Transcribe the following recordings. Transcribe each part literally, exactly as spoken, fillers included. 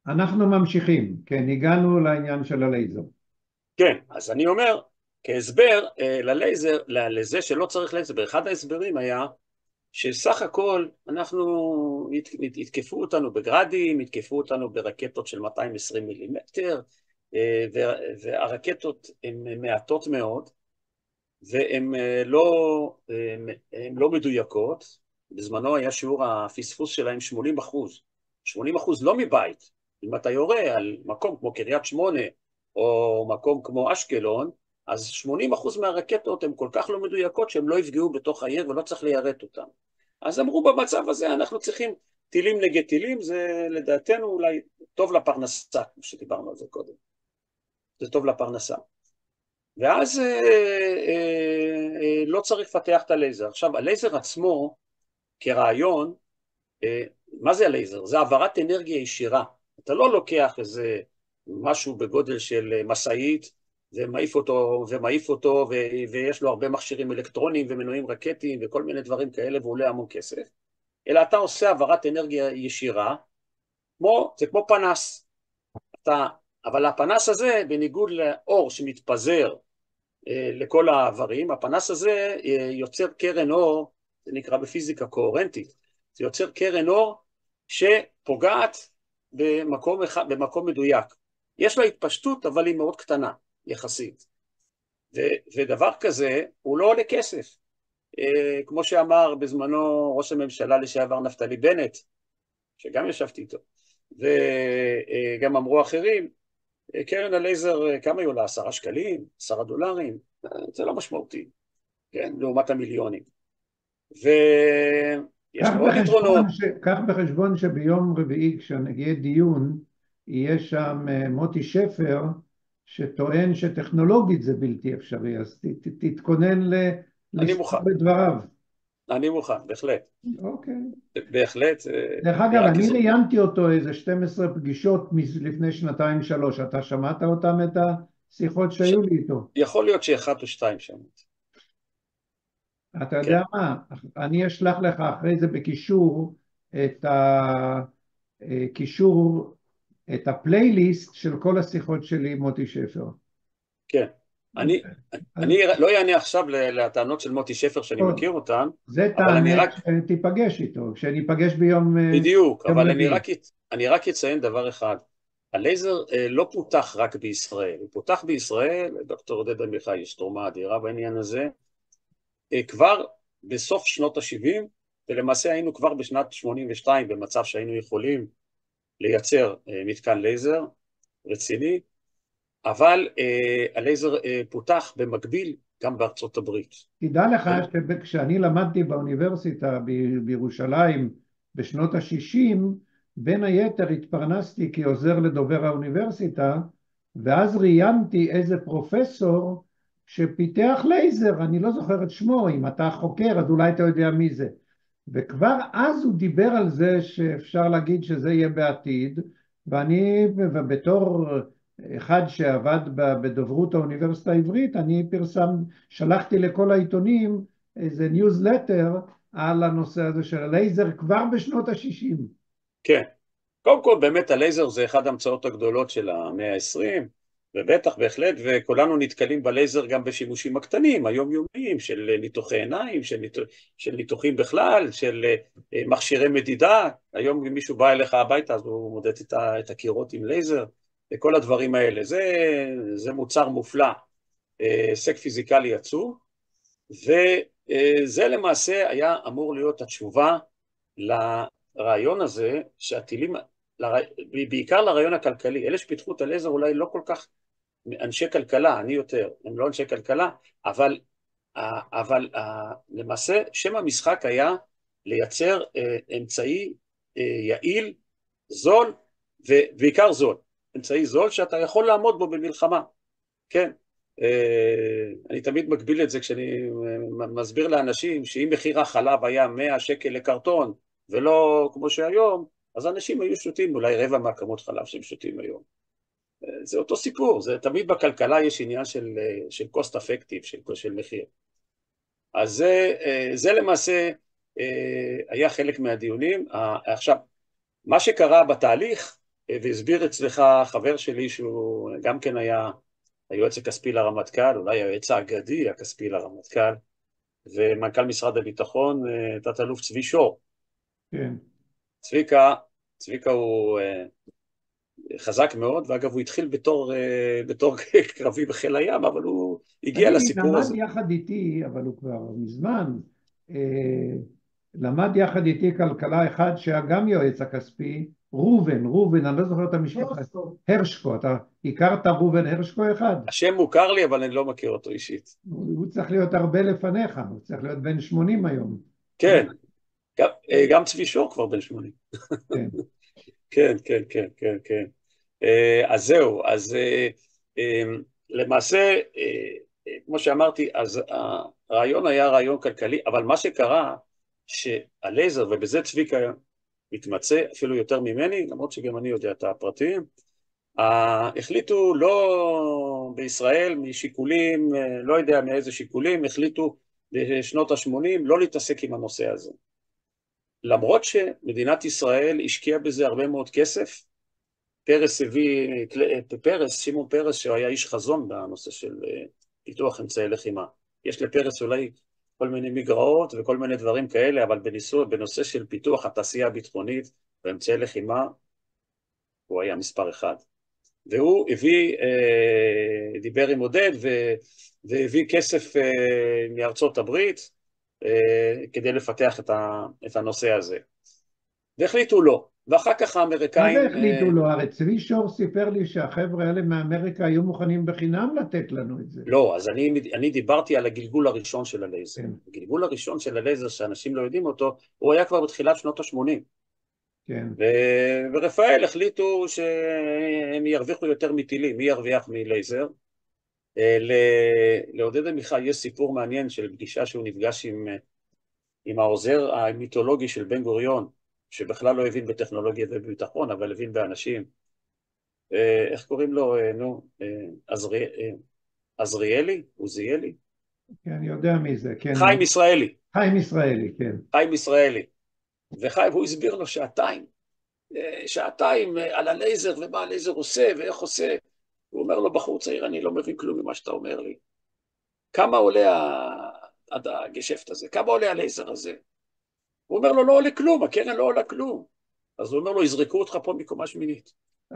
אנחנו ממשיכים, כן, הגענו לעניין של הלייזר. כן, אז אני אומר, כהסבר אה, ללייזר, ל- לזה שלא צריך לייזר, אחד ההסברים היה שסך הכל אנחנו, ית- ית- יתקפו אותנו בגרדים, יתקפו אותנו ברקטות של מאתיים ועשרים מילימטר, אה, וה- והרקטות הן מעטות מאוד, והן אה, לא, אה, הן לא מדויקות. בזמנו היה שיעור הפספוס שלהם שמונים אחוז. שמונים אחוז לא מבית. אם אתה יורה על מקום כמו קריית שמונה, או מקום כמו אשקלון, אז שמונים אחוז מהרקטות הן כל כך לא מדויקות שהן לא יפגעו בתוך העיר ולא צריך ליירט אותן. אז אמרו במצב הזה אנחנו צריכים טילים נגד טילים, זה לדעתנו אולי טוב לפרנסה, כמו שדיברנו על זה קודם. זה טוב לפרנסה. ואז אה, אה, אה, לא צריך לפתח את הלייזר. עכשיו, הלייזר עצמו, כרעיון, אה, מה זה הלייזר? זה העברת אנרגיה ישירה. אתה לא לוקח איזה משהו בגודל של משאית, ומעיף אותו, ומעיף אותו, ו, ויש לו הרבה מכשירים אלקטרוניים ומנועים רקטיים וכל מיני דברים כאלה, ועולה המון כסף, אלא אתה עושה העברת אנרגיה ישירה, כמו, זה כמו פנס. אתה, אבל הפנס הזה, בניגוד לאור שמתפזר לכל העברים, הפנס הזה יוצר קרן אור, זה נקרא בפיזיקה קוהרנטית, זה יוצר קרן אור שפוגעת במקום, אחד, במקום מדויק. יש לה התפשטות, אבל היא מאוד קטנה, יחסית. ו, ודבר כזה, הוא לא עולה כסף. כמו שאמר בזמנו ראש הממשלה לשעבר נפתלי בנט, שגם ישבתי איתו, וגם אמרו אחרים, קרן הלייזר, כמה היא עולה? עשרה שקלים? עשרה דולרים? זה לא משמעותי, כן? לעומת המיליונים. קח ויש לו עוד בחשבון, יתרונות. ש... קח בחשבון שביום רביעי כשנגיע דיון, יהיה שם אה, מוטי שפר, שטוען שטכנולוגית זה בלתי אפשרי, אז ת... ת... תתכונן ל... אני מוכן, לסתור בדבריו. אני מוכן, בהחלט. אוקיי. בהחלט, דרך אני אגב, רק... אני ראיינתי אותו איזה שתים עשרה פגישות מז- לפני שנתיים שלוש, אתה שמעת אותם, את השיחות ש... שהיו לי איתו? יכול להיות שאחת או שתיים שם. אתה יודע כן. מה, אני אשלח לך אחרי זה בקישור את הקישור, את הפלייליסט של כל השיחות שלי עם מוטי שפר. כן. אני, אז אני לא אענה עכשיו לטענות של מוטי שפר שאני מכיר טוב, אותן, זה אבל אני תענה רק... כשתיפגש איתו, כשניפגש ביום אה, בדיוק, יום אבל אני רביעי. רק, אני רק אציין דבר אחד. הלייזר אה, לא פותח רק בישראל, הוא פותח בישראל, דוקטור עודד עמיחי יש תרומה אדירה בעניין הזה, אה, כבר בסוף שנות ה-שבעים, ולמעשה היינו כבר בשנת שמונים ושתיים במצב שהיינו יכולים לייצר אה, מתקן לייזר רציני, אבל אה, הלייזר אה, פותח במקביל גם בארצות הברית. תדע לך כן? שכשאני למדתי באוניברסיטה ב- בירושלים בשנות ה-שישים, בין היתר התפרנסתי כעוזר לדובר האוניברסיטה, ואז ראיינתי איזה פרופסור שפיתח לייזר, אני לא זוכר את שמו, אם אתה חוקר אז אולי אתה יודע מי זה. וכבר אז הוא דיבר על זה שאפשר להגיד שזה יהיה בעתיד, ואני, ובתור אחד שעבד בדוברות האוניברסיטה העברית, אני פרסם, שלחתי לכל העיתונים איזה ניוזלטר על הנושא הזה של הלייזר כבר בשנות ה-שישים. כן. קודם כל, באמת הלייזר זה אחד ההמצאות הגדולות של המאה ה-עשרים, ובטח, בהחלט, וכולנו נתקלים בלייזר גם בשימושים הקטנים, היומיומיים, של ניתוחי עיניים, של, ניתוח, של ניתוחים בכלל, של אה, מכשירי מדידה. היום אם מישהו בא אליך הביתה, אז הוא מודד את, ה, את הקירות עם לייזר, וכל הדברים האלה. זה, זה מוצר מופלא, אה, הישג פיזיקלי עצום, וזה למעשה היה אמור להיות התשובה לרעיון הזה, שהטילים, בעיקר לרעיון הכלכלי, אלה שפיתחו את הלייזר אולי לא כל כך אנשי כלכלה, אני יותר, הם לא אנשי כלכלה, אבל, אבל למעשה שם המשחק היה לייצר אמצעי יעיל, זול, ובעיקר זול, אמצעי זול שאתה יכול לעמוד בו במלחמה, כן. אני תמיד מקביל את זה כשאני מסביר לאנשים שאם מחיר החלב היה מאה שקל לקרטון ולא כמו שהיום, אז אנשים היו שותים אולי רבע מהכמות חלב שהם שותים היום. זה אותו סיפור, זה תמיד בכלכלה יש עניין של, של cost effective, של, של מחיר. אז זה, זה למעשה היה חלק מהדיונים. עכשיו, מה שקרה בתהליך והסביר אצלך חבר שלי שהוא גם כן היה היועץ הכספי לרמטכ"ל, אולי היועץ האגדי הכספי לרמטכ"ל, ומנכ"ל משרד הביטחון, תת-אלוף צבי שור. כן. צביקה, צביקה הוא חזק מאוד, ואגב הוא התחיל בתור, בתור קרבי בחיל הים, אבל הוא הגיע אני לסיפור הזה. למד יחד איתי, אבל הוא כבר מזמן, אה, למד יחד איתי כלכלה אחד שהיה גם יועץ הכספי, ראובן, ראובן, אני לא זוכר את המשפחה. הרשקו. הרשקו, אתה הכרת ראובן הרשקו אחד? השם מוכר לי, אבל אני לא מכיר אותו אישית. הוא, הוא צריך להיות הרבה לפניך, הוא צריך להיות בן שמונים היום. כן, גם, גם צבי שור כבר בן שמונים. כן. כן, כן, כן, כן, כן. אז זהו, אז למעשה, כמו שאמרתי, אז הרעיון היה רעיון כלכלי, אבל מה שקרה, שהלייזר, ובזה צביקה מתמצא אפילו יותר ממני, למרות שגם אני יודע את הפרטים, החליטו לא בישראל משיקולים, לא יודע מאיזה שיקולים, החליטו בשנות ה-שמונים לא להתעסק עם הנושא הזה. למרות שמדינת ישראל השקיעה בזה הרבה מאוד כסף, פרס הביא, פרס, שמעון פרס, שהיה איש חזון בנושא של פיתוח אמצעי לחימה. יש לפרס אולי כל מיני מגרעות וכל מיני דברים כאלה, אבל בניסוי, בנושא של פיתוח התעשייה הביטחונית ואמצעי לחימה, הוא היה מספר אחד. והוא הביא, דיבר עם עודד, והביא כסף מארצות הברית, כדי לפתח את הנושא הזה. והחליטו לא. ואחר כך האמריקאים... מה זה החליטו לו? הרי צבי שור סיפר לי שהחבר'ה האלה מאמריקה היו מוכנים בחינם לתת לנו את זה. לא, אז אני, אני דיברתי על הגלגול הראשון של הלייזר. כן. הגלגול הראשון של הלייזר, שאנשים לא יודעים אותו, הוא היה כבר בתחילת שנות ה-שמונים. כן. ו- ורפאל החליטו שהם ירוויחו יותר מטילים. מי ירוויח מלייזר? ל- לעודד עמיחי יש סיפור מעניין של פגישה שהוא נפגש עם, עם העוזר המיתולוגי של בן גוריון, שבכלל לא הבין בטכנולוגיה ובביטחון, אבל הבין באנשים. איך קוראים לו? נו, עזרי, עזריאלי? עוזיאלי? כן, אני יודע מי זה, כן. חיים ישראלי. חיים ישראלי, כן. חיים ישראלי. וחיים, הוא הסביר לו שעתיים, שעתיים על הלייזר ומה הלייזר עושה ואיך עושה. הוא אומר לו, בחור צעיר, אני לא מבין כלום ממה שאתה אומר לי. כמה עולה הגשפט הזה? כמה עולה הלייזר הזה? הוא אומר לו, לא עולה כלום, הקרן לא עולה כלום. אז הוא אומר לו, יזרקו אותך פה מקומה שמינית.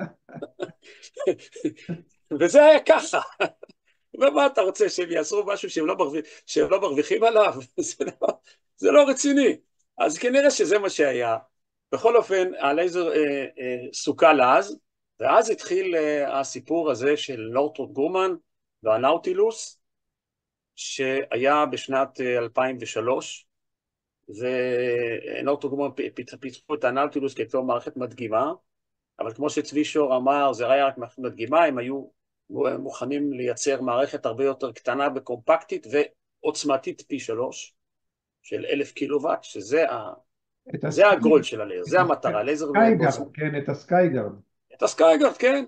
וזה היה ככה. ומה אתה רוצה, שהם יעשו משהו שהם לא, מרוויח, שהם לא מרוויחים עליו? זה לא, זה לא רציני. אז כנראה שזה מה שהיה. בכל אופן, הלייזר אה, אה, סוכל אז, ואז התחיל אה, הסיפור הזה של נורת'רופ גרומן והנאוטילוס, שהיה בשנת אה, אלפיים ושלוש, ונורת'רופ גרומן פיתחו את הנאוטילוס כתוב מערכת מדגימה, אבל כמו שצבי שור אמר, זה היה רק מערכת מדגימה, הם היו מוכנים לייצר מערכת הרבה יותר קטנה וקומפקטית ועוצמתית פי שלוש, של אלף קילוואט, שזה ה... זה הגול של הלייזר, זה המטרה, לייזר סקייגארד, כן, את הסקייגארד. את הסקייגארד, כן.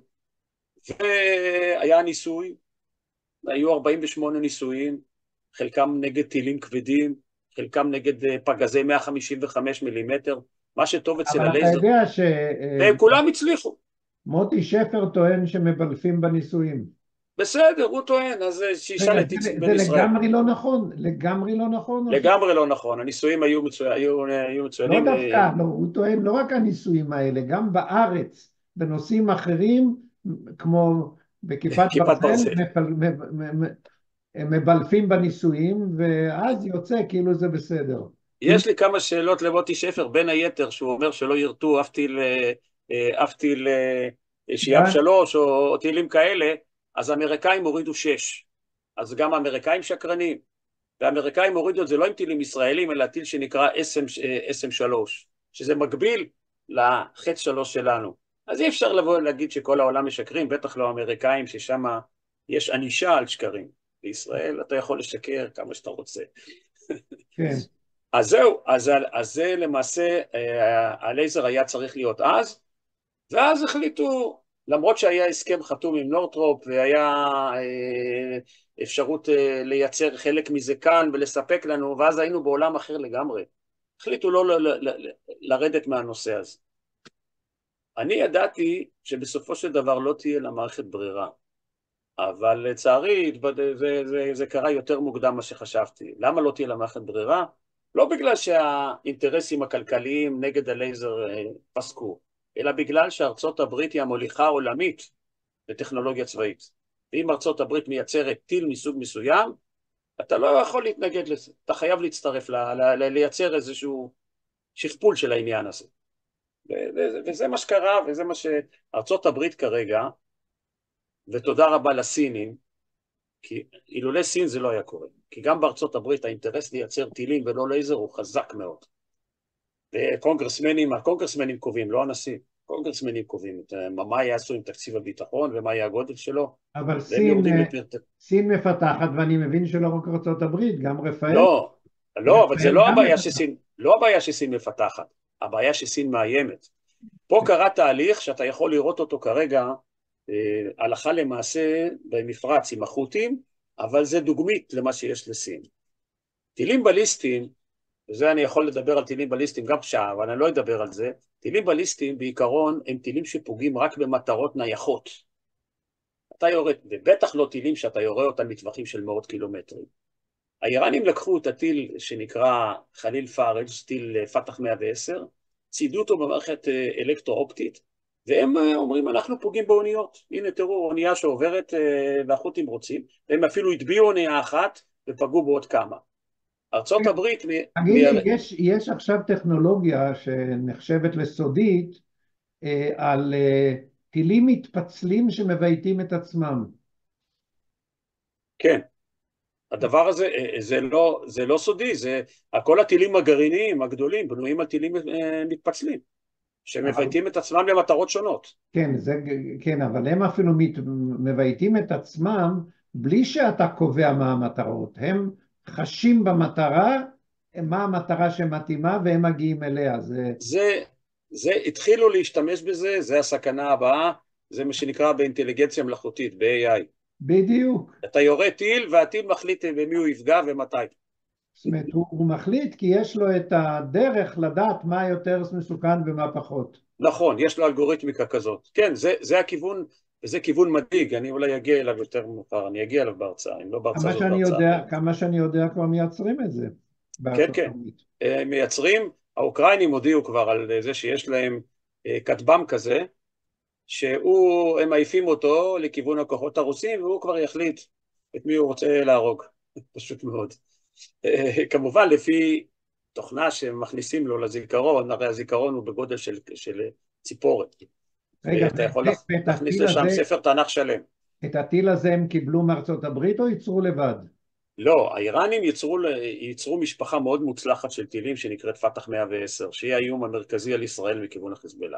והיה ניסוי, היו ארבעים ושמונה ניסויים, חלקם נגד טילים כבדים, חלקם נגד פגזי מאה חמישים וחמש מילימטר, מה שטוב אצל הלייזר. אבל אתה יודע ש... והם כולם הצליחו. מוטי שפר טוען שמבלפים בניסויים. בסדר, הוא טוען, אז שישאל את איציק בן ישראל. זה לגמרי לא נכון, לגמרי לא נכון. לגמרי לא נכון, הניסויים היו מצוינים. לא דווקא, הוא טוען לא רק הניסויים האלה, גם בארץ, בנושאים אחרים, כמו בכיפת ברזל, הם מבלפים בניסויים, ואז יוצא כאילו זה בסדר. יש לי כמה שאלות למוטי שפר, בין היתר, שהוא אומר שלא ירתו אף טיל שיאב שלוש או טילים כאלה, אז האמריקאים הורידו שש. אז גם האמריקאים שקרנים. והאמריקאים הורידו את זה לא עם טילים ישראלים, אלא טיל שנקרא אס אם שלוש, שזה מקביל לחץ שלוש שלנו. אז אי אפשר לבוא להגיד שכל העולם משקרים, בטח לא האמריקאים, ששם יש ענישה על שקרים. בישראל אתה יכול לשקר כמה שאתה רוצה. כן. אז זהו, אז, אז זה למעשה, הלייזר היה צריך להיות אז, ואז החליטו, למרות שהיה הסכם חתום עם נורת'רופ, והיה אפשרות לייצר חלק מזה כאן ולספק לנו, ואז היינו בעולם אחר לגמרי. החליטו לא ל- ל- ל- לרדת מהנושא הזה. אני ידעתי שבסופו של דבר לא תהיה למערכת ברירה, אבל לצערי זה, זה, זה, זה קרה יותר מוקדם מה שחשבתי. למה לא תהיה למערכת ברירה? לא בגלל שהאינטרסים הכלכליים נגד הלייזר פסקו, אלא בגלל שארצות הברית היא המוליכה העולמית לטכנולוגיה צבאית. ואם ארצות הברית מייצרת טיל מסוג מסוים, אתה לא יכול להתנגד לזה, אתה חייב להצטרף, ל, ל, ל, לייצר איזשהו שכפול של העניין הזה. וזה מה שקרה, וזה מה שארצות הברית כרגע, ותודה רבה לסינים, כי אילולי סין זה לא היה קורה, כי גם בארצות הברית האינטרס לייצר טילים ולא לייזר הוא חזק מאוד. וקונגרסמנים, הקונגרסמנים קובעים, לא הנשיא, קונגרסמנים קובעים מה יעשו עם תקציב הביטחון ומה יהיה הגודל שלו, אבל והם סין, יורדים לפרטי. סין מפתחת, ואני מבין שלא רק ארצות הברית, גם רפאל. לא, לא, אבל זה לא גם הבעיה מפתחת. שסין, לא הבעיה שסין מפתחת, הבעיה שסין מאיימת. פה קרה תהליך שאתה יכול לראות אותו כרגע, אה, הלכה למעשה במפרץ עם החות'ים, אבל זה דוגמית למה שיש לסין. טילים בליסטיים, וזה אני יכול לדבר על טילים בליסטיים גם שעה, אבל אני לא אדבר על זה, טילים בליסטיים בעיקרון הם טילים שפוגעים רק במטרות נייחות. אתה יורד, ובטח לא טילים שאתה יורה אותם מטווחים של מאות קילומטרים. האיראנים לקחו את הטיל שנקרא חליל פארג', טיל פתח מאה ועשר, צידו אותו במערכת אלקטרו-אופטית, והם אומרים, אנחנו פוגעים באוניות. הנה תראו, אונייה שעוברת והחות'ים רוצים, והם אפילו הטביעו אונייה אחת ופגעו בעוד כמה. ארצות הברית... תגיד לי, יש, יש עכשיו טכנולוגיה שנחשבת לסודית אה, על אה, טילים מתפצלים שמבייתים את עצמם. כן. הדבר הזה, זה לא, זה לא סודי, זה, כל הטילים הגרעיניים הגדולים בנויים על טילים מתפצלים, שמבייתים את עצמם למטרות שונות. כן, זה, כן, אבל הם אפילו מת, מבייתים את עצמם בלי שאתה קובע מה המטרות. הם חשים במטרה, מה המטרה שמתאימה, והם מגיעים אליה. זה... זה, זה, התחילו להשתמש בזה, זה הסכנה הבאה, זה מה שנקרא באינטליגנציה מלאכותית, ב-איי איי. בדיוק. אתה יורה טיל, והטיל מחליט במי הוא יפגע ומתי. זאת אומרת, הוא, הוא מחליט כי יש לו את הדרך לדעת מה יותר מסוכן ומה פחות. נכון, יש לו אלגוריתמיקה כזאת. כן, זה, זה הכיוון, וזה כיוון מדאיג, אני אולי אגיע אליו יותר מאוחר, אני אגיע אליו בהרצאה, אם לא בהרצאה זאת בהרצאה. יודע, כמה שאני יודע כבר מייצרים את זה. כן, כן, מייצרים, האוקראינים הודיעו כבר על זה שיש להם כטב"ם כזה, שהוא, הם מעיפים אותו לכיוון הכוחות הרוסים, והוא כבר יחליט את מי הוא רוצה להרוג, פשוט מאוד. כמובן, לפי תוכנה שמכניסים לו לזיכרון, הרי הזיכרון הוא בגודל של, של ציפורת. רגע, אתה יכול להכניס לשם הזה, ספר תנ"ך שלם. את הטיל הזה הם קיבלו מארצות הברית או ייצרו לבד? לא, האיראנים ייצרו, ייצרו משפחה מאוד מוצלחת של טילים שנקראת פתח מאה ועשר, שהיא האיום המרכזי על ישראל מכיוון החיזבאללה.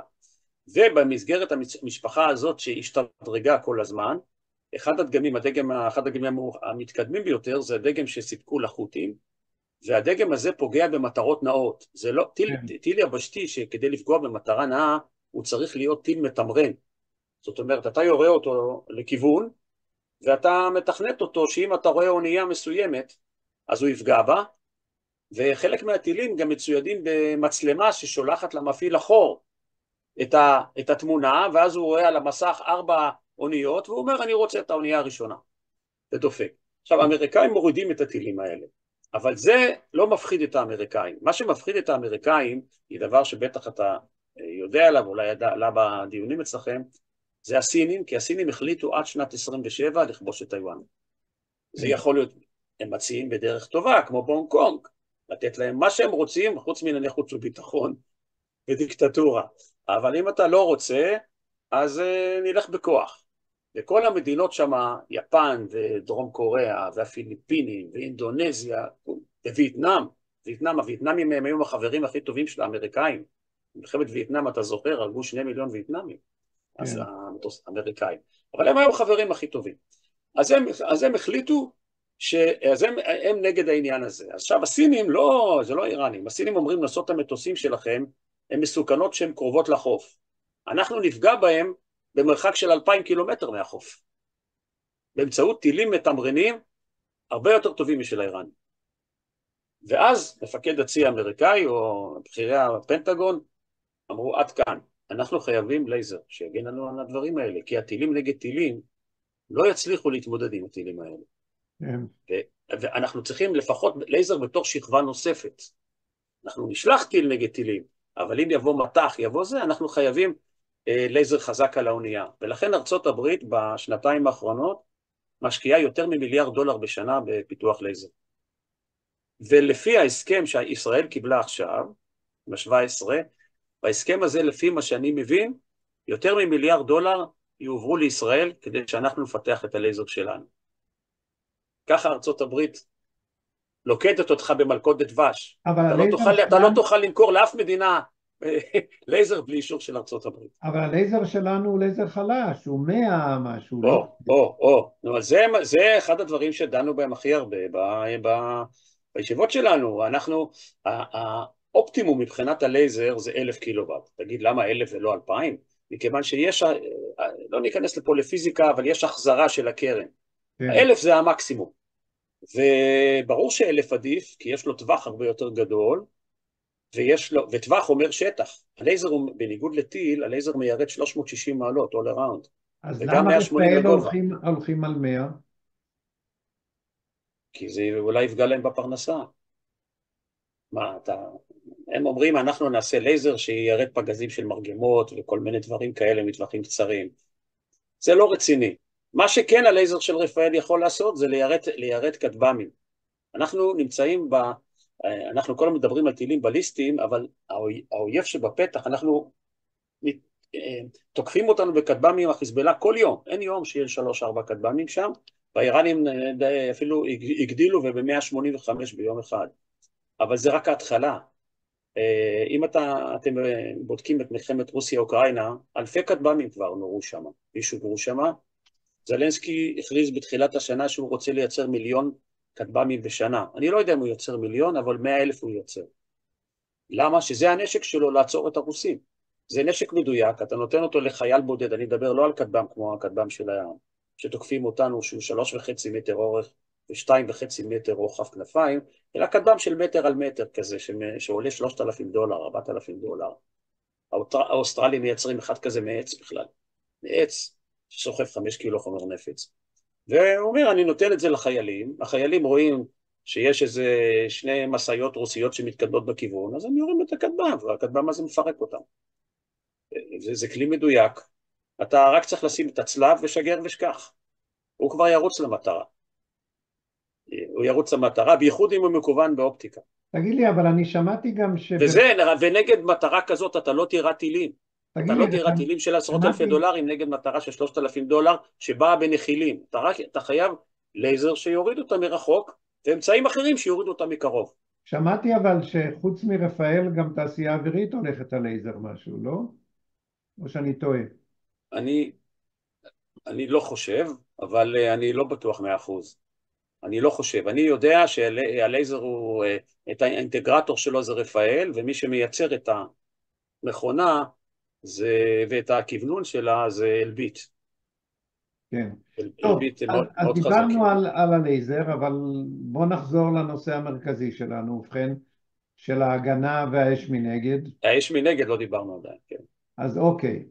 ובמסגרת המשפחה הזאת שהשתדרגה כל הזמן, אחד הדגמים, הדגם, אחד הדגמים המתקדמים ביותר זה הדגם שסיפקו לחות'ים, והדגם הזה פוגע במטרות נאות. זה לא, טיל, כן. טיל יבשתי שכדי לפגוע במטרה נאה, הוא צריך להיות טיל מתמרן. זאת אומרת, אתה יורה אותו לכיוון, ואתה מתכנת אותו שאם אתה רואה אונייה מסוימת, אז הוא יפגע בה, וחלק מהטילים גם מצוידים במצלמה ששולחת למפעיל אחור את, ה, את התמונה, ואז הוא רואה על המסך ארבע אוניות, והוא אומר, אני רוצה את האונייה הראשונה. זה דופק. עכשיו, האמריקאים מורידים את הטילים האלה, אבל זה לא מפחיד את האמריקאים. מה שמפחיד את האמריקאים, היא דבר שבטח אתה יודע עליו, אולי עלה בדיונים אצלכם, זה הסינים, כי הסינים החליטו עד שנת עשרים ושבע לכבוש את טיואן. זה יכול להיות, הם מציעים בדרך טובה, כמו בהונג קונג, לתת להם מה שהם רוצים, חוץ מענייני חוץ וביטחון ודיקטטורה. אבל אם אתה לא רוצה, אז uh, נלך בכוח. וכל המדינות שם, יפן ודרום קוריאה, והפיליפינים, ואינדונזיה, ווייטנאם, וייטנאם, הווייטנאמים הם היו החברים הכי טובים של האמריקאים. במלחמת וייטנאם, אתה זוכר, הרגו שני מיליון וייטנאמים. אז האמריקאים, אבל הם היו חברים הכי טובים. אז הם, אז הם החליטו שאז הם, הם נגד העניין הזה. עכשיו הסינים לא, זה לא איראנים, הסינים אומרים נוסעות המטוסים שלכם, הן מסוכנות שהן קרובות לחוף. אנחנו נפגע בהם במרחק של אלפיים קילומטר מהחוף. באמצעות טילים מתמרנים הרבה יותר טובים משל האיראנים. ואז מפקד הצי האמריקאי או בכירי הפנטגון אמרו עד כאן. אנחנו חייבים לייזר שיגן לנו על הדברים האלה, כי הטילים נגד טילים לא יצליחו להתמודד עם הטילים האלה. כן. ו- ואנחנו צריכים לפחות לייזר בתור שכבה נוספת. אנחנו נשלח טיל נגד טילים, אבל אם יבוא מטח, יבוא זה, אנחנו חייבים אה, לייזר חזק על האונייה. ולכן ארצות הברית בשנתיים האחרונות משקיעה יותר ממיליארד דולר בשנה בפיתוח לייזר. ולפי ההסכם שישראל קיבלה עכשיו, ב-שבע עשרה, בהסכם הזה, לפי מה שאני מבין, יותר ממיליארד דולר יועברו לישראל כדי שאנחנו נפתח את הלייזר שלנו. ככה ארצות הברית לוקדת אותך במלכודת דבש. אבל אתה לא הלייזר תוכל, אתה לא שלנו, תוכל למכור לאף מדינה לייזר בלי אישור של ארצות הברית. אבל הלייזר שלנו הוא לייזר חלש, הוא מאה משהו, לא? או, או, או. נו, אז זה, זה אחד הדברים שדנו בהם הכי הרבה ב, ב, בישיבות שלנו. אנחנו, האופטימום מבחינת הלייזר זה אלף קילוואט. תגיד, למה אלף ולא אלפיים? מכיוון שיש, לא ניכנס לפה לפיזיקה, אבל יש החזרה של הקרן. כן. האלף זה המקסימום. וברור שאלף עדיף, כי יש לו טווח הרבה יותר גדול, ויש לו, וטווח אומר שטח. הלייזר הוא, בניגוד לטיל, הלייזר מיירד שלוש מאות ושישים מעלות, all around. אז וגם למה מאה ושמונים רפאל לגובה. הולכים, הולכים על מאה? כי זה אולי יפגע להם בפרנסה. מה, אתה... הם אומרים, אנחנו נעשה לייזר שירד פגזים של מרגמות, וכל מיני דברים כאלה מטווחים קצרים. זה לא רציני. מה שכן הלייזר של רפאל יכול לעשות, זה ליירד, ליירד כטב"מים. אנחנו נמצאים ב... אנחנו כל הזמן מדברים על טילים בליסטיים, אבל האויב שבפתח, אנחנו תוקפים אותנו בכטב"מים החיזבאללה כל יום. אין יום שיהיה שלוש ארבע כטב"מים שם, והאיראנים אפילו הגדילו וב-מאה שמונים וחמש ביום אחד. אבל זה רק ההתחלה. אם אתה, אתם בודקים את מלחמת רוסיה-אוקראינה, אלפי כטב"מים כבר נורו שם, וישוגרו שם. זלנסקי הכריז בתחילת השנה שהוא רוצה לייצר מיליון כטב"מים בשנה. אני לא יודע אם הוא יוצר מיליון, אבל מאה אלף הוא יוצר. למה? שזה הנשק שלו לעצור את הרוסים. זה נשק מדויק, אתה נותן אותו לחייל בודד, אני מדבר לא על כטב"ם כמו הכטב"ם של הים, שתוקפים אותנו שהוא שלוש וחצי מטר אורך ושתיים וחצי מטר רוחב כנפיים, אלא כטב"ם של מטר על מטר כזה, שעולה שלושת אלפים דולר, ארבעת אלפים דולר. האוסטרלים מייצרים אחד כזה מעץ בכלל, מעץ שסוחב חמש קילו חומר נפץ. והוא אומר, אני נותן את זה לחיילים, החיילים רואים שיש איזה שני מסעיות רוסיות שמתקדמות בכיוון, אז הם יורים את הכטב"ם, והכטב"ם הזה מפרק אותם. זה, זה כלי מדויק, אתה רק צריך לשים את הצלב ושגר ושכח, הוא כבר ירוץ למטרה. הוא ירוץ למטרה, בייחוד אם הוא מקוון באופטיקה. תגיד לי, אבל אני שמעתי גם ש... וזה, ונגד מטרה כזאת אתה לא תירה טילים. תגיד אתה לי, לא תירה טילים של עשרות שמעתי... אלפי דולרים נגד מטרה של שלושת אלפים דולר שבאה בנחילים. אתה, רק, אתה חייב לייזר שיוריד אותה מרחוק, ואמצעים אחרים שיורידו אותה מקרוב. שמעתי אבל שחוץ מרפאל גם תעשייה אווירית הולכת על לייזר משהו, לא? או שאני טועה? אני, אני לא חושב, אבל אני לא בטוח מאה אחוז. אני לא חושב. אני יודע שהלייזר הוא, את האינטגרטור שלו זה רפאל, ומי שמייצר את המכונה זה, ואת הכיוונון שלה זה אלביט. כן. אל, טוב, אלביט אז, מאוד, אז מאוד דיברנו חזקים. על, על הלייזר, אבל בואו נחזור לנושא המרכזי שלנו, ובכן, של ההגנה והאש מנגד. האש מנגד לא דיברנו עדיין, כן. אז אוקיי.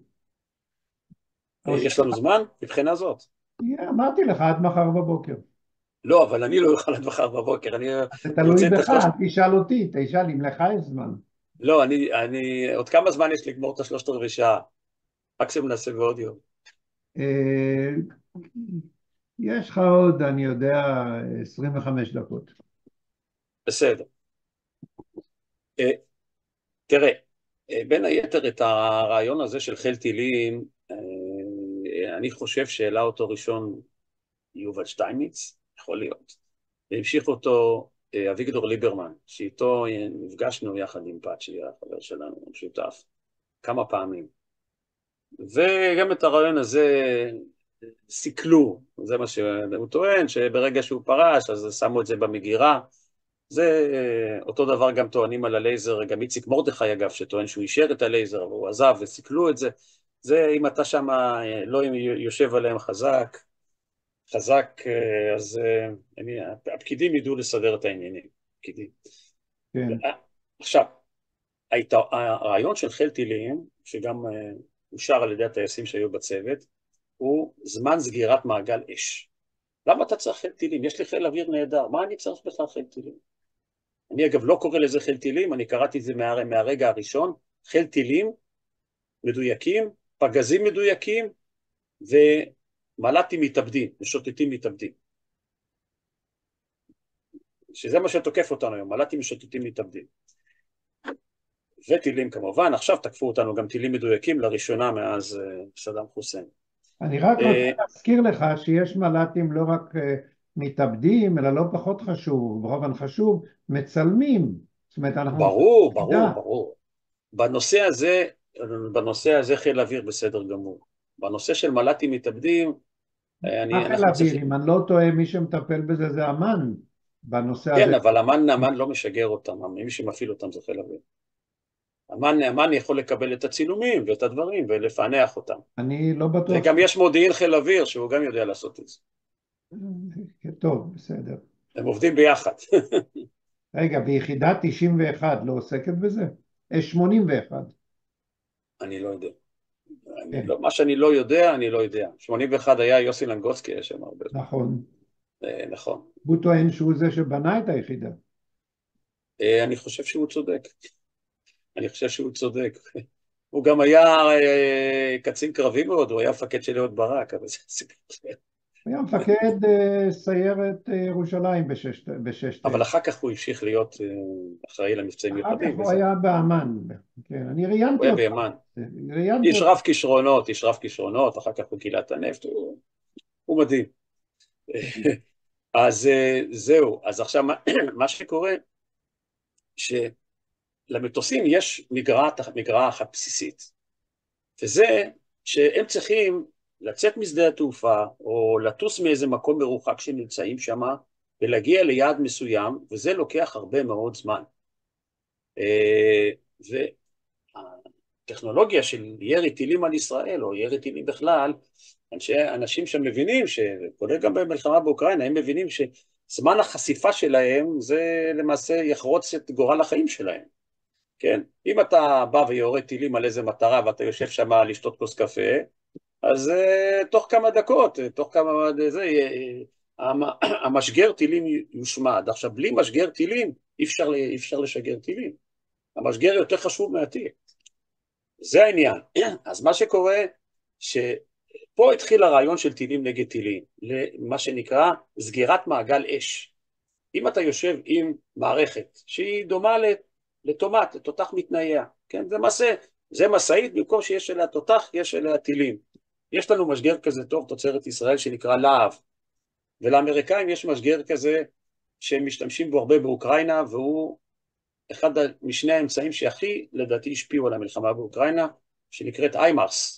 יש לנו זמן מבחינה זאת? אמרתי לך, עד מחר בבוקר. לא, אבל אני לא אוכל עד מחר בבוקר, אני זה תלוי רוצה את בך, השלוש... תשאל אותי, תשאל אם לך יש זמן. לא, אני, אני, עוד כמה זמן יש לגמור את השלושת רבעי שעה? מקסימום נעשה בעוד יום. אה, יש לך עוד, אני יודע, עשרים וחמש דקות. בסדר. אה, תראה, אה, בין היתר את הרעיון הזה של חיל טילים, אה, אני חושב שהעלה אותו ראשון יובל שטייניץ, יכול להיות. והמשיך אותו אה, אביגדור ליברמן, שאיתו אה, נפגשנו יחד עם פאצ'י, החבר שלנו, המשותף, כמה פעמים. וגם את הרעיון הזה סיכלו, זה מה שהוא טוען, שברגע שהוא פרש, אז שמו את זה במגירה. זה אותו דבר גם טוענים על הלייזר, גם איציק מרדכי אגב, שטוען שהוא אישר את הלייזר, והוא עזב וסיכלו את זה. זה אם אתה שם לא יושב עליהם חזק, חזק, אז אני, הפקידים ידעו לסדר את העניינים, פקידים. כן. עכשיו, הרעיון של חיל טילים, שגם אושר על ידי הטייסים שהיו בצוות, הוא זמן סגירת מעגל אש. למה אתה צריך חיל טילים? יש לי חיל אוויר נהדר, מה אני צריך בכלל חיל טילים? אני אגב לא קורא לזה חיל טילים, אני קראתי את זה מה, מהרגע הראשון, חיל טילים מדויקים, פגזים מדויקים, ומל"טים מתאבדים, משוטטים מתאבדים. שזה מה שתוקף אותנו היום, מל"טים משוטטים מתאבדים. וטילים כמובן, עכשיו תקפו אותנו גם טילים מדויקים לראשונה מאז סדאם חוסיין. אני רק רוצה להזכיר לך שיש מל"טים לא רק מתאבדים, אלא לא פחות חשוב, ברובן חשוב, מצלמים. זאת אומרת, אנחנו... ברור, ברור, ברור. בנושא הזה, בנושא הזה חיל אוויר בסדר גמור. בנושא של מל"טים מתאבדים, מה חיל אוויר? אם אני לא טועה, מי שמטפל בזה זה אמן, בנושא הזה. כן, אבל אמן, אמן לא משגר אותם, מי שמפעיל אותם זה חיל אוויר. אמן, אמן יכול לקבל את הצילומים ואת הדברים ולפענח אותם. אני לא בטוח. וגם יש מודיעין חיל אוויר שהוא גם יודע לעשות את זה. טוב, בסדר. הם עובדים ביחד. רגע, ביחידה תשעים ואחת לא עוסקת בזה? שמונים ואחת. אני לא יודע. אני לא, מה שאני לא יודע, אני לא יודע. שמונים ואחת היה יוסי לנגוצקי, יש שם הרבה. נכון. אה, נכון. הוא טוען שהוא זה שבנה את היחידה. אה, אני חושב שהוא צודק. אני חושב שהוא צודק. הוא גם היה אה, קצין קרבי מאוד, הוא היה מפקד של אהוד ברק, אבל זה סיפור אחר. הוא היה מפקד אה, סיירת אה, ירושלים בששת... בששת... אבל אחר כך הוא המשיך להיות אה, אחראי למבצעים מיוחדים. אחר כך הוא היה באמן. כן, אני ראיינתי אותו. הוא היה באמן. איש רב כישרונות, איש רב כישרונות, אחר כך הוא גילה את הנפט, הוא, הוא מדהים. אז זהו, אז עכשיו מה שקורה, שלמטוסים יש מגרעה אחת בסיסית, וזה שהם צריכים לצאת משדה התעופה, או לטוס מאיזה מקום מרוחק שנמצאים שם, ולהגיע ליעד מסוים, וזה לוקח הרבה מאוד זמן. והטכנולוגיה של ירי טילים על ישראל, או ירי טילים בכלל, אנשים שם מבינים, שכולל גם במלחמה באוקראינה, הם מבינים שזמן החשיפה שלהם זה למעשה יחרוץ את גורל החיים שלהם. כן? אם אתה בא ויורד טילים על איזה מטרה ואתה יושב שם לשתות כוס קפה, אז uh, תוך כמה דקות, תוך כמה... זה, uh, המשגר טילים יושמד. עכשיו, בלי משגר טילים, אי אפשר, אי אפשר לשגר טילים. המשגר יותר חשוב מהטיל. זה העניין. אז מה שקורה, ש... פה התחיל הרעיון של טילים נגד טילים, למה שנקרא סגירת מעגל אש. אם אתה יושב עם מערכת שהיא דומה לטומט, לתותח מתנייע, כן? זה מסע, זה מסעית, במקום שיש אליה תותח, יש אליה טילים. יש לנו משגר כזה טוב, תוצרת ישראל, שנקרא להב, ולאמריקאים יש משגר כזה שהם משתמשים בו הרבה באוקראינה, והוא אחד משני האמצעים שהכי לדעתי השפיעו על המלחמה באוקראינה, שנקראת איימארס.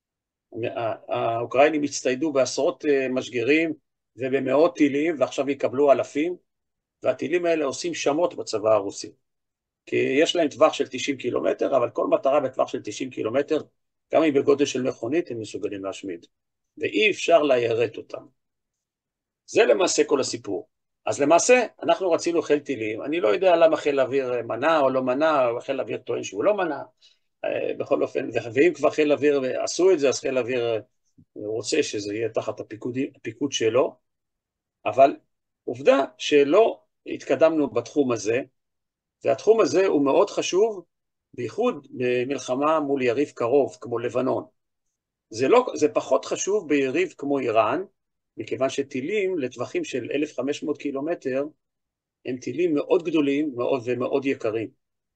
האוקראינים הצטיידו בעשרות משגרים ובמאות טילים, ועכשיו יקבלו אלפים, והטילים האלה עושים שמות בצבא הרוסי. כי יש להם טווח של תשעים קילומטר, אבל כל מטרה בטווח של תשעים קילומטר, גם אם בגודל של מכונית, הם מסוגלים להשמיד. ואי אפשר ליירט אותם. זה למעשה כל הסיפור. אז למעשה, אנחנו רצינו חיל טילים. אני לא יודע למה חיל אוויר מנע או לא מנע, או חיל אוויר טוען שהוא לא מנע. בכל אופן, ואם כבר חיל אוויר עשו את זה, אז חיל אוויר רוצה שזה יהיה תחת הפיקוד, הפיקוד שלו, אבל עובדה שלא התקדמנו בתחום הזה, והתחום הזה הוא מאוד חשוב, בייחוד במלחמה מול יריב קרוב, כמו לבנון. זה, לא, זה פחות חשוב ביריב כמו איראן, מכיוון שטילים לטווחים של אלף וחמש מאות קילומטר, הם טילים מאוד גדולים מאוד ומאוד יקרים.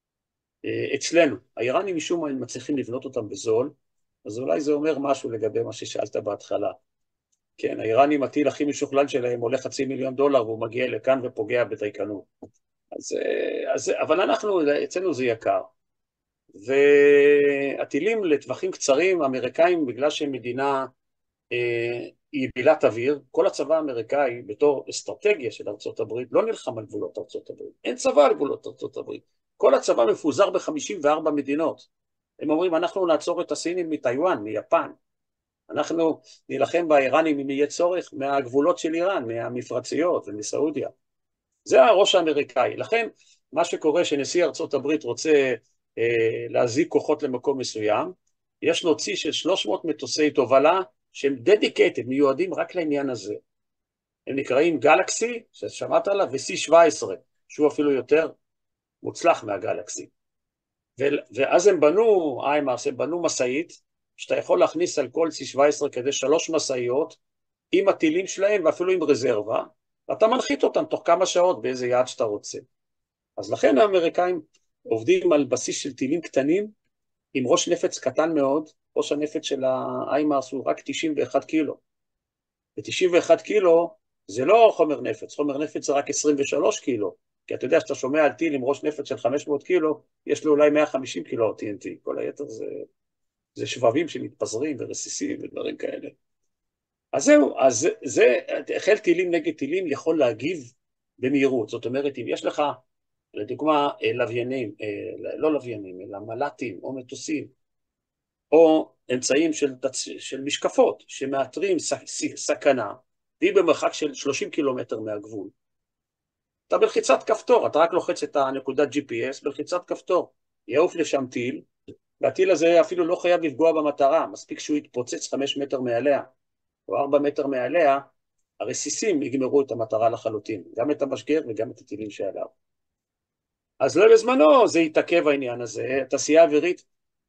אצלנו, האיראנים משום מה מצליחים לבנות אותם בזול, אז אולי זה אומר משהו לגבי מה ששאלת בהתחלה. כן, האיראנים, הטיל הכי משוכלל שלהם עולה חצי מיליון דולר, והוא מגיע לכאן ופוגע בדייקנות. אז, אז, אבל אנחנו, אצלנו זה יקר. והטילים לטווחים קצרים, האמריקאים, בגלל שהם מדינה אה, היא בילת אוויר, כל הצבא האמריקאי, בתור אסטרטגיה של ארצות הברית, לא נלחם על גבולות ארצות הברית. אין צבא על גבולות ארצות הברית. כל הצבא מפוזר ב-חמישים וארבע מדינות. הם אומרים, אנחנו נעצור את הסינים מטיואן, מיפן. אנחנו נלחם באיראנים אם יהיה צורך מהגבולות של איראן, מהמפרציות ומסעודיה. זה הראש האמריקאי. לכן, מה שקורה שנשיא ארצות הברית רוצה להזיק כוחות למקום מסוים, יש לו צי של שלוש מאות מטוסי תובלה שהם dedicated, מיועדים רק לעניין הזה. הם נקראים גלקסי, ששמעת עליו, ו-סי שבע עשרה, שהוא אפילו יותר מוצלח מהגלקסי. ואז הם בנו, איימרס, הם בנו מסעית, שאתה יכול להכניס על כל סי שבע עשרה כדי שלוש מסעיות, עם הטילים שלהם ואפילו עם רזרבה, ואתה מנחית אותם תוך כמה שעות באיזה יעד שאתה רוצה. אז לכן האמריקאים עובדים על בסיס של טילים קטנים, עם ראש נפץ קטן מאוד, ראש הנפץ של האיימרס הוא רק תשעים ואחד קילו. ו-תשעים ואחד קילו זה לא חומר נפץ, חומר נפץ זה רק עשרים ושלוש קילו, כי אתה יודע שאתה שומע על טיל עם ראש נפץ של חמש מאות קילו, יש לו אולי מאה וחמישים קילו טי אן טי, כל היתר זה, זה שבבים שמתפזרים ורסיסים ודברים כאלה. אז זהו, אז זה, זה, חיל טילים נגד טילים יכול להגיב במהירות, זאת אומרת, אם יש לך, לדוגמה, לוויינים, לא לוויינים, אלא מל"טים או מטוסים, או אמצעים של, של משקפות שמאתרים סכנה, והיא במרחק של שלושים קילומטר מהגבול. אתה בלחיצת כפתור, אתה רק לוחץ את הנקודת ג'י פי אס, בלחיצת כפתור, יעוף לשם טיל, והטיל הזה אפילו לא חייב לפגוע במטרה, מספיק שהוא יתפוצץ חמש מטר מעליה, או ארבע מטר מעליה, הרסיסים יגמרו את המטרה לחלוטין, גם את המשגר וגם את הטילים שעליו. אז לא בזמנו זה יתעכב העניין הזה, התעשייה האווירית,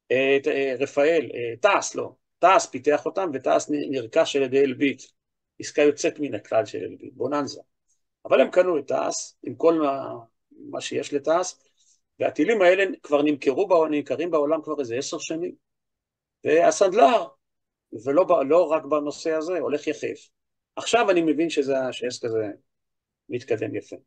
רפאל, תעש לא, תעש פיתח אותם ותעש נרכש על ידי אלביט, עסקה יוצאת מן הכלל של אלביט, בוננזה. אבל הם קנו את תעש עם כל מה, מה שיש לתעש, והטילים האלה כבר נמכרו, נמכרים בעולם כבר איזה עשר שנים, והסנדלר, ולא לא רק בנושא הזה, הולך יחף. עכשיו אני מבין שזה, שהעסק הזה מתקדם יפה.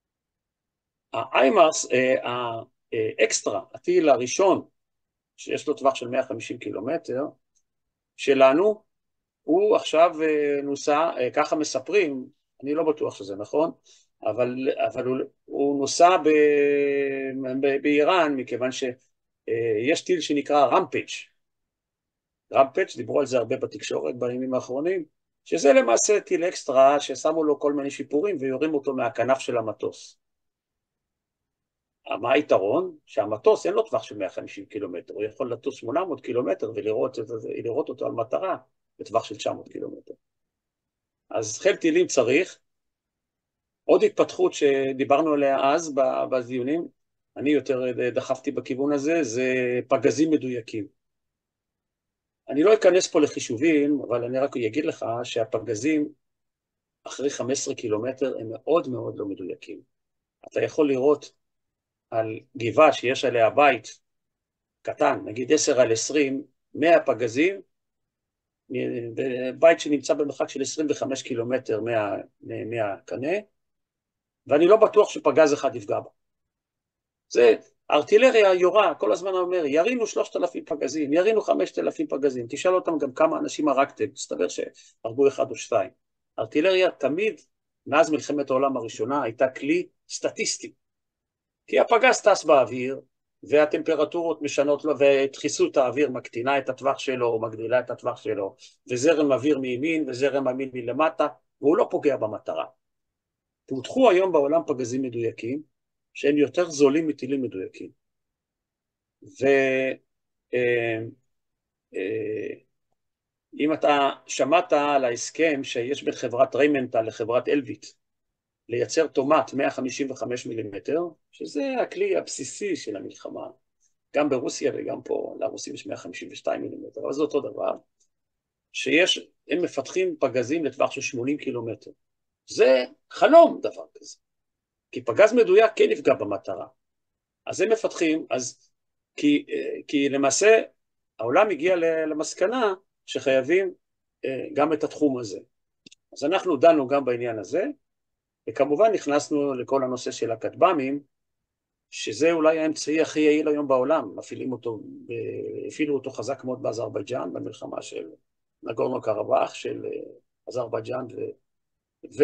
האיימרס, האקסטרה, הטיל הראשון, שיש לו טווח של מאה וחמישים קילומטר, שלנו, הוא עכשיו נוסע, ככה מספרים, אני לא בטוח שזה נכון, אבל, אבל הוא, הוא נוסע ב, ב, באיראן, מכיוון שיש טיל שנקרא רמפג'. רמפג', דיברו על זה הרבה בתקשורת בימים האחרונים, שזה למעשה טיל אקסטרה ששמו לו כל מיני שיפורים ויורים אותו מהכנף של המטוס. מה היתרון? שהמטוס אין לו טווח של מאה וחמישים קילומטר, הוא יכול לטוס שמונה מאות קילומטר ולראות לראות אותו על מטרה בטווח של תשע מאות קילומטר. אז חיל טילים צריך. עוד התפתחות שדיברנו עליה אז בדיונים, אני יותר דחפתי בכיוון הזה, זה פגזים מדויקים. אני לא אכנס פה לחישובים, אבל אני רק אגיד לך שהפגזים אחרי חמישה עשר קילומטר הם מאוד מאוד לא מדויקים. אתה יכול לראות על גבעה שיש עליה בית קטן, נגיד עשר על עשרים, מאה פגזים, בית שנמצא במרחק של עשרים וחמישה קילומטר מה, מהקנה, ואני לא בטוח שפגז אחד יפגע בה. זה, הארטילריה יורה, כל הזמן אומר, ירינו שלושת אלפים פגזים, ירינו חמשת אלפים פגזים, תשאל אותם גם כמה אנשים הרגתם, תסתבר שהרגו אחד או שתיים. הארטילריה תמיד, מאז מלחמת העולם הראשונה, הייתה כלי סטטיסטי. כי הפגז טס באוויר, והטמפרטורות משנות לו, ודחיסות האוויר מקטינה את הטווח שלו, או מגדילה את הטווח שלו, וזרם אוויר מימין, וזרם אוויר מלמטה, והוא לא פוגע במטרה. פותחו היום בעולם פגזים מדויקים, שהם יותר זולים מטילים מדויקים. ואם אתה שמעת על ההסכם שיש בין חברת ריימנטל לחברת אלביט, לייצר טומט מאה חמישים וחמישה מילימטר, שזה הכלי הבסיסי של המלחמה, גם ברוסיה וגם פה, לרוסים יש מאה חמישים ושתיים מילימטר, אבל זה אותו דבר, שיש, הם מפתחים פגזים לטווח של שמונים קילומטר. זה חלום דבר כזה. כי פגז מדויק כן יפגע במטרה. אז הם מפתחים, אז, כי, כי למעשה העולם הגיע למסקנה שחייבים גם את התחום הזה. אז אנחנו דנו גם בעניין הזה, וכמובן נכנסנו לכל הנושא של הכטב"מים, שזה אולי האמצעי הכי יעיל היום בעולם, מפעילים אותו, הפעילו אותו חזק מאוד באזרבייג'אן, במלחמה של נגורנו קרבאח, של אזרבייג'אן ו... ו...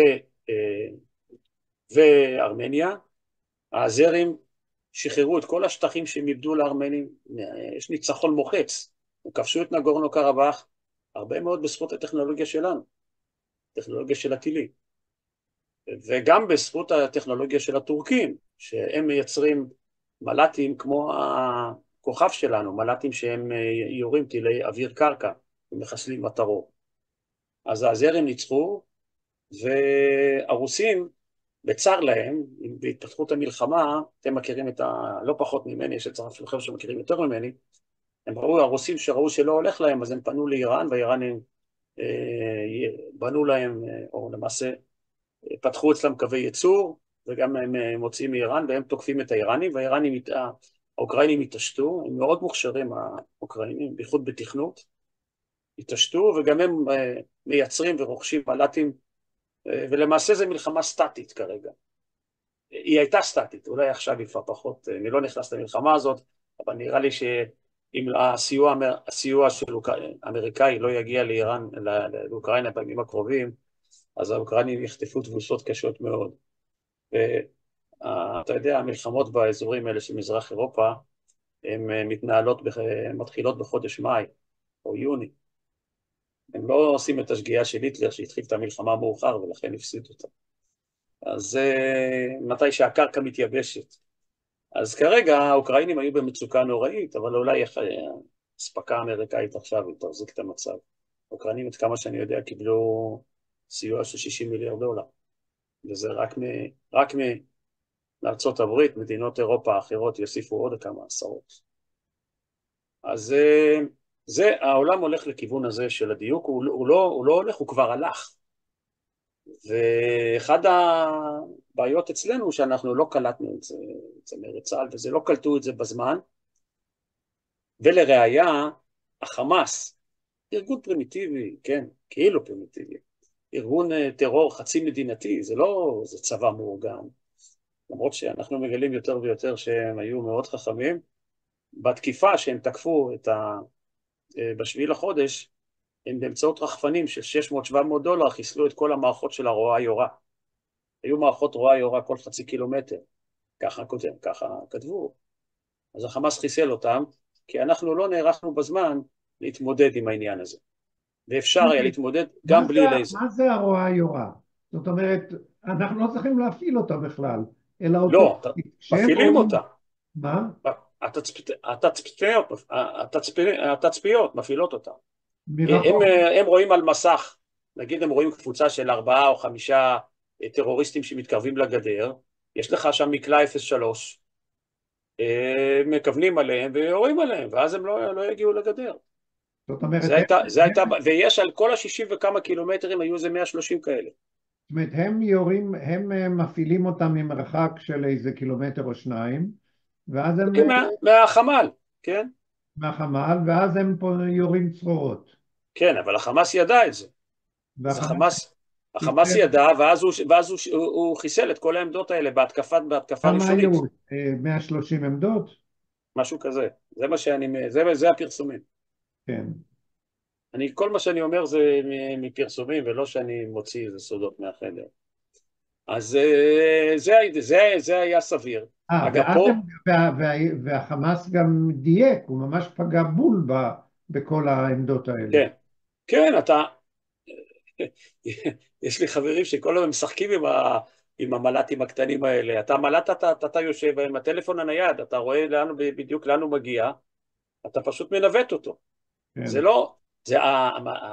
וארמניה. האזרים שחררו את כל השטחים שהם איבדו לארמנים, יש ניצחון מוחץ, הם כבשו את נגורנו קרבאח, הרבה מאוד בזכות הטכנולוגיה שלנו, טכנולוגיה של הטילים, וגם בזכות הטכנולוגיה של הטורקים, שהם מייצרים מל"טים כמו הכוכב שלנו, מל"טים שהם יורים טילי אוויר קרקע, ומחסלים מטרות. אז הזרים ניצחו, והרוסים, בצר להם, בהתפתחות המלחמה, אתם מכירים את ה... לא פחות ממני, יש את צרף שלכם שמכירים יותר ממני, הם ראו, הרוסים שראו שלא הולך להם, אז הם פנו לאיראן, והאיראנים אה, בנו להם, או למעשה, פתחו אצלם קווי ייצור, וגם הם מוצאים מאיראן, והם תוקפים את האיראנים, והאיראנים, האוקראינים התעשתו, הם מאוד מוכשרים, האוקראינים, בייחוד בתכנות, התעשתו, וגם הם מייצרים ורוכשים מל"טים, ולמעשה זו מלחמה סטטית כרגע. היא הייתה סטטית, אולי עכשיו היא כבר פחות, אני לא נכנס למלחמה הזאת, אבל נראה לי שאם הסיוע, הסיוע של האמריקאי לא יגיע לאיראן, לאוקראינה בימים הקרובים, אז האוקראינים יחטפו תבוסות קשות מאוד. ואתה יודע, המלחמות באזורים האלה של מזרח אירופה, הן מתנהלות, מתחילות בחודש מאי או יוני. הם לא עושים את השגיאה של היטלר שהתחיל את המלחמה מאוחר ולכן הפסיד אותה. אז מתי שהקרקע מתייבשת. אז כרגע האוקראינים היו במצוקה נוראית, אבל אולי הספקה האמריקאית עכשיו היא תחזיק את המצב. האוקראינים, עד כמה שאני יודע, קיבלו סיוע של שישים מיליארד דולר. וזה רק, מ, רק מארצות הברית, מדינות אירופה האחרות יוסיפו עוד כמה עשרות. אז זה, העולם הולך לכיוון הזה של הדיוק, הוא, הוא, לא, הוא לא הולך, הוא כבר הלך. ואחד הבעיות אצלנו שאנחנו לא קלטנו את זה, צמרת צה"ל, וזה לא קלטו את זה בזמן, ולראיה, החמאס, ארגון פרימיטיבי, כן, כאילו פרימיטיבי, ארגון טרור חצי מדינתי, זה לא, זה צבא מאורגן, למרות שאנחנו מגלים יותר ויותר שהם היו מאוד חכמים, בתקיפה שהם תקפו את ה... בשביל החודש, הם באמצעות רחפנים של שש מאות שבע מאות דולר חיסלו את כל המערכות של הרואה יורה. היו מערכות רואה יורה כל חצי קילומטר, ככה כותב, ככה כתבו. אז החמאס חיסל אותם, כי אנחנו לא נערכנו בזמן להתמודד עם העניין הזה. ואפשר היה להתמודד גם בלי לייזר. מה זה הרואה יורה? זאת אומרת, אנחנו לא צריכים להפעיל אותה בכלל, אלא אותו... לא, מפעילים אותה. מה? התצפיות מפעילות אותה. הם, הם רואים על מסך, נגיד הם רואים קבוצה של ארבעה או חמישה טרוריסטים שמתקרבים לגדר, יש לך שם מקלע אפס שלוש, מכוונים עליהם ויורים עליהם, ואז הם לא, לא יגיעו לגדר. זאת אומרת, זה הייתה, זה הייתה, ויש על כל השישים וכמה קילומטרים היו זה מאה ושלושים כאלה. זאת אומרת, הם יורים, הם מפעילים אותם ממרחק של איזה קילומטר או שניים, ואז הם... מה, מהחמ"ל, כן? מהחמ"ל, ואז הם פה יורים צרורות. כן, אבל החמאס ידע את זה. אז החמאס, החמאס ידע, ואז, הוא, ואז הוא, הוא, הוא חיסל את כל העמדות האלה בהתקפה, בהתקפה ראשונית. כמה היו? מאה ושלושים עמדות? משהו כזה. זה מה שאני, זה, זה הפרסומים. כן. אני, כל מה שאני אומר זה מפרסומים, ולא שאני מוציא איזה סודות מהחדר. אז זה, זה, זה היה סביר. אה, והחמאס גם דייק, הוא ממש פגע בול בכל העמדות האלה. כן, כן, אתה... יש לי חברים שכל הזמן משחקים עם, ה... עם המל"טים הקטנים האלה. אתה מל"ט, אתה, אתה, אתה יושב עם הטלפון הנייד, אתה רואה לאן, בדיוק לאן הוא מגיע, אתה פשוט מנווט אותו. כן. זה לא... זה ה...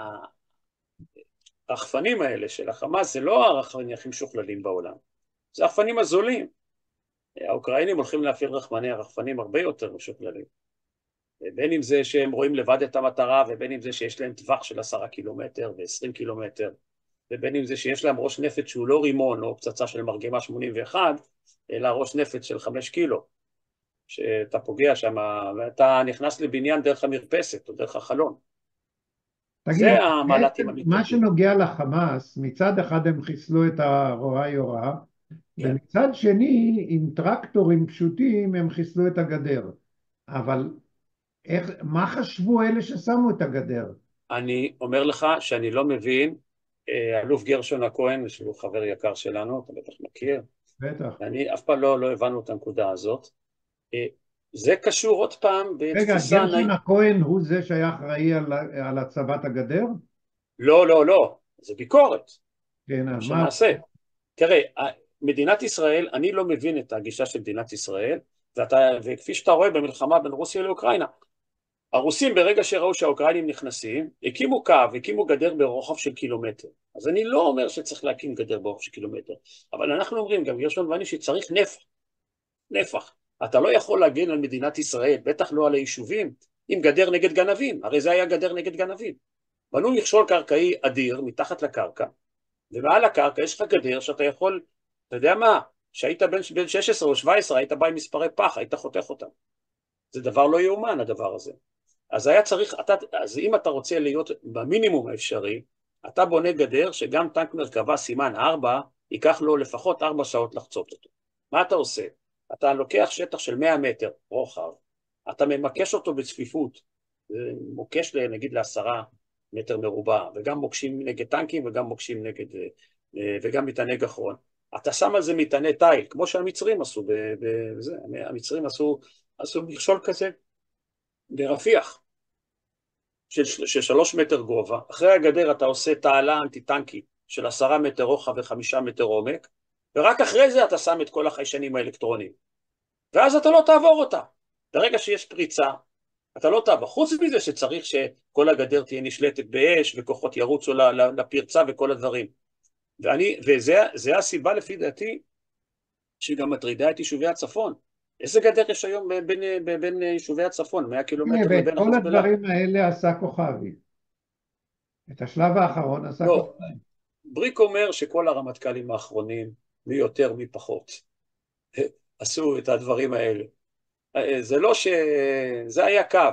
הרחפנים האלה של החמאס, זה לא הרחפנים הכי משוכללים בעולם. זה הרחפנים הזולים. האוקראינים הולכים להפעיל רחפני הרחפנים הרבה יותר משוכללים. בין אם זה שהם רואים לבד את המטרה, ובין אם זה שיש להם טווח של עשרה קילומטר ועשרים קילומטר, ובין אם זה שיש להם ראש נפץ שהוא לא רימון או פצצה של מרגמה שמונים ואחת, אלא ראש נפץ של חמש קילו, שאתה פוגע שם, ואתה נכנס לבניין דרך המרפסת או דרך החלון. תגיד, זה המעלתים המתקדים. מה שנוגע לחמאס, מצד אחד הם חיסלו את הרואה יורה, כן. ומצד שני, עם טרקטורים פשוטים הם חיסלו את הגדר. אבל איך, מה חשבו אלה ששמו את הגדר? אני אומר לך שאני לא מבין, אלוף גרשון הכהן, שהוא חבר יקר שלנו, אתה בטח מכיר. בטח. אני אף פעם לא, לא הבנו את הנקודה הזאת. זה קשור עוד פעם בתפיסה... רגע, גרשון הכהן הוא זה שהיה אחראי על, על הצבת הגדר? לא, לא, לא. זה ביקורת. כן, אז מה? תראה, מדינת ישראל, אני לא מבין את הגישה של מדינת ישראל, ואתה, וכפי שאתה רואה במלחמה בין רוסיה לאוקראינה, הרוסים ברגע שראו שהאוקראינים נכנסים, הקימו קו, הקימו גדר ברוחב של קילומטר. אז אני לא אומר שצריך להקים גדר ברוחב של קילומטר, אבל אנחנו אומרים, גם גרשון ואני, שצריך נפח, נפח. אתה לא יכול להגן על מדינת ישראל, בטח לא על היישובים, עם גדר נגד גנבים, הרי זה היה גדר נגד גנבים. בנו מכשול קרקעי אדיר מתחת לקרקע, ומעל הקרקע יש לך גדר שאתה יכול, אתה יודע מה, שהיית בין, בין שש עשרה או שבע עשרה, היית בא עם מספרי פח, היית חותך אותם. זה דבר לא יאומן הדבר הזה. אז היה צריך, אתה, אז אם אתה רוצה להיות במינימום האפשרי, אתה בונה גדר שגם טנק מרכבה סימן ארבע, ייקח לו לפחות ארבע שעות לחצות אותו. מה אתה עושה? אתה לוקח שטח של מאה מטר רוחב, אתה ממקש אותו בצפיפות, מוקש נגיד לעשרה מטר מרובע, וגם מוקשים נגד טנקים וגם מוקשים נגד, וגם מטעני גחרון. אתה שם על זה מטעני תיל, כמו שהמצרים עשו, בזה, המצרים עשו, עשו מכשול כזה ברפיח, של, של שלוש מטר גובה. אחרי הגדר אתה עושה תעלה אנטי-טנקית של עשרה מטר רוחב וחמישה מטר עומק, ורק אחרי זה אתה שם את כל החיישנים האלקטרוניים. ואז אתה לא תעבור אותה. ברגע שיש פריצה, אתה לא תעבור. חוץ מזה שצריך שכל הגדר תהיה נשלטת באש, וכוחות ירוצו לפרצה וכל הדברים. ואני, וזה, זה הסיבה לפי דעתי, שגם מטרידה את יישובי הצפון. איזה גדר יש היום בין, בין, בין יישובי הצפון, מאה קילומטר ואת לבין כל החזבאללה? הדברים האלה עשה כוכבי. את השלב האחרון עשה לא, כוכבי. בריק אומר שכל הרמטכ"לים האחרונים, מי יותר מי פחות, עשו את הדברים האלה. זה לא ש... זה היה קו.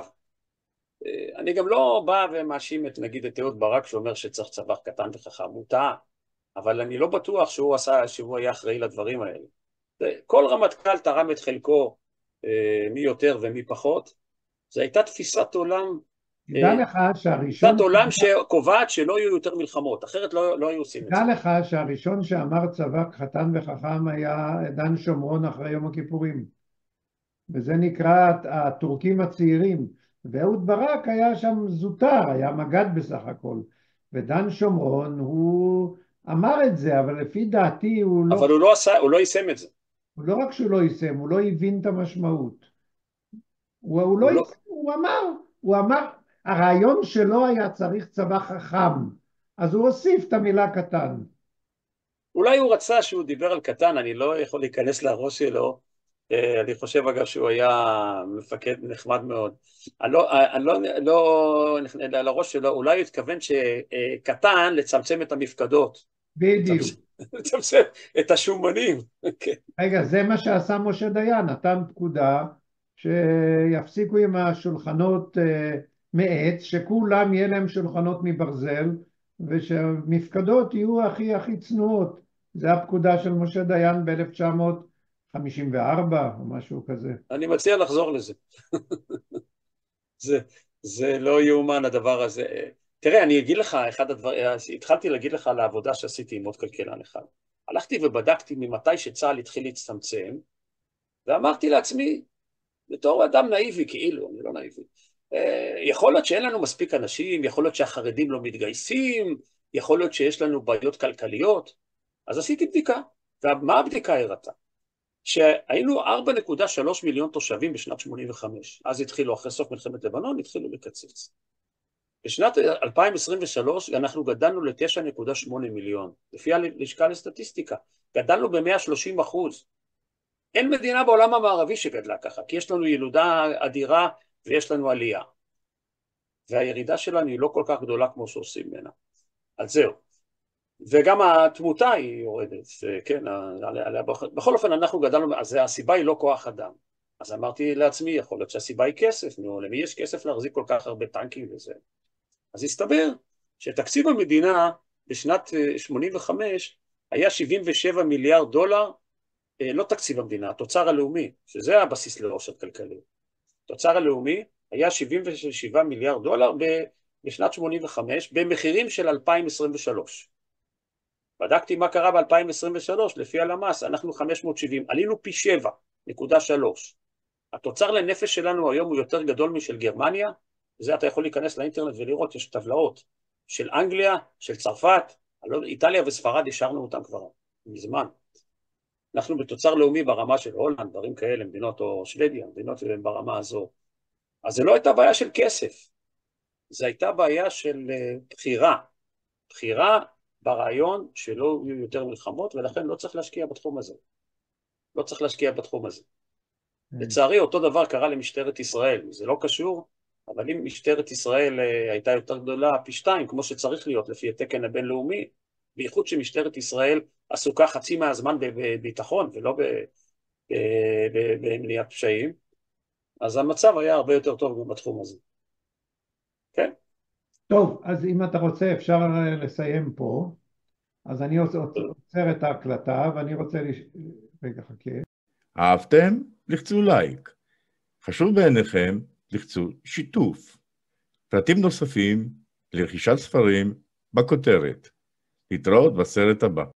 אני גם לא בא ומאשים את, נגיד, את אהוד ברק שאומר שצריך צבא קטן וחכם, הוא טעה, אבל אני לא בטוח שהוא עשה, שהוא היה אחראי לדברים האלה. כל רמטכ"ל תרם את חלקו, מי יותר ומי פחות. זו הייתה תפיסת עולם, תדע לך שהראשון... תפיסת עולם שקובעת שלא יהיו יותר מלחמות, אחרת לא, לא היו עושים את זה. תדע לך שהראשון שאמר צבא קטן וחכם היה דן שומרון אחרי יום הכיפורים. וזה נקרא הטורקים הצעירים. ואהוד ברק היה שם זוטר, היה מג"ד בסך הכל. ודן שומרון הוא אמר את זה, אבל לפי דעתי הוא לא... אבל הוא לא עשה, הוא לא יישם את זה. הוא לא רק שהוא לא יישם, הוא לא הבין את המשמעות. הוא, הוא, לא הוא לא... יישם, הוא אמר, הוא אמר, הרעיון שלו היה צריך צבא חכם, אז הוא הוסיף את המילה קטן. אולי הוא רצה שהוא דיבר על קטן, אני לא יכול להיכנס לראש שלו, אני חושב אגב שהוא היה מפקד נחמד מאוד. אני לא, אני לא, לא נכנס לראש שלו, אולי הוא התכוון שקטן לצמצם את המפקדות. בדיוק. לצמצם את השומנים. רגע, זה מה שעשה משה דיין, נתן פקודה שיפסיקו עם השולחנות מעץ, שכולם יהיה להם שולחנות מברזל, ושהמפקדות יהיו הכי הכי צנועות. זה הפקודה של משה דיין ב-אלף תשע מאות חמישים וארבע או משהו כזה. אני מציע לחזור לזה. זה, זה לא יאומן הדבר הזה. תראה, אני אגיד לך, אחד הדברים, התחלתי להגיד לך על העבודה שעשיתי עם עוד כלכלן אחד. הלכתי ובדקתי ממתי שצה"ל התחיל להצטמצם, ואמרתי לעצמי, בתור אדם נאיבי, כאילו, אני לא נאיבי, יכול להיות שאין לנו מספיק אנשים, יכול להיות שהחרדים לא מתגייסים, יכול להיות שיש לנו בעיות כלכליות, אז עשיתי בדיקה. ומה הבדיקה הראתה? שהיינו ארבע נקודה שלוש מיליון תושבים בשנת שמונים וחמש, אז התחילו, אחרי סוף מלחמת לבנון, התחילו לקצץ. בשנת אלפיים עשרים ושלוש אנחנו גדלנו ל-תשע נקודה שמונה מיליון, לפי הלשכה לסטטיסטיקה, גדלנו ב-מאה ושלושים אחוז. אין מדינה בעולם המערבי שגדלה ככה, כי יש לנו ילודה אדירה ויש לנו עלייה. והירידה שלנו היא לא כל כך גדולה כמו שעושים ממנה. אז זהו. וגם התמותה היא יורדת, כן, בכל אופן אנחנו גדלנו, אז הסיבה היא לא כוח אדם. אז אמרתי לעצמי, יכול להיות שהסיבה היא כסף, נו, למי יש כסף להחזיק כל כך הרבה טנקים וזה. אז הסתבר שתקציב המדינה בשנת שמונים וחמש היה שבעים ושבעה מיליארד דולר, לא תקציב המדינה, התוצר הלאומי, שזה הבסיס לעושר כלכלי. התוצר הלאומי היה שבעים ושבעה מיליארד דולר בשנת שמונים וחמש, במחירים של אלפיים עשרים ושלוש. בדקתי מה קרה ב-אלפיים עשרים ושלוש, לפי הלמ"ס, אנחנו חמש מאות שבעים, עלינו פי שבע נקודה שלוש. התוצר לנפש שלנו היום הוא יותר גדול משל גרמניה, וזה אתה יכול להיכנס לאינטרנט ולראות, יש טבלאות של אנגליה, של צרפת, איטליה וספרד, השארנו אותם כבר מזמן. אנחנו בתוצר לאומי ברמה של הולנד, דברים כאלה, מדינות או שוודיה, מדינות שהן ברמה הזו. אז זה לא הייתה בעיה של כסף, זה הייתה בעיה של בחירה, בחירה ברעיון שלא יהיו יותר מלחמות, ולכן לא צריך להשקיע בתחום הזה. לא צריך להשקיע בתחום הזה. לצערי, אותו דבר קרה למשטרת ישראל, זה לא קשור, אבל אם משטרת ישראל הייתה יותר גדולה פי שתיים, כמו שצריך להיות לפי התקן הבינלאומי, בייחוד שמשטרת ישראל עסוקה חצי מהזמן בביטחון ולא במניעת פשעים, אז המצב היה הרבה יותר טוב גם בתחום הזה. כן? טוב, אז אם אתה רוצה אפשר לסיים פה, אז אני עוצר את ההקלטה ואני רוצה לש... רגע, חכה. אהבתם? לחצו לייק. חשוב בעיניכם, לחצו שיתוף. פרטים נוספים לרכישת ספרים בכותרת. להתראות בסרט הבא.